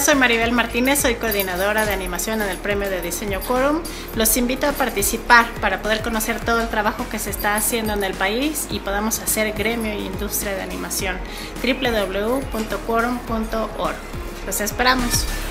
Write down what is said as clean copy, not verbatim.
soy Maribel Martínez, soy coordinadora de animación en el Premio de Diseño Quorum. Los invito a participar para poder conocer todo el trabajo que se está haciendo en el país y podamos hacer gremio e industria de animación. www.quorum.org. Los esperamos.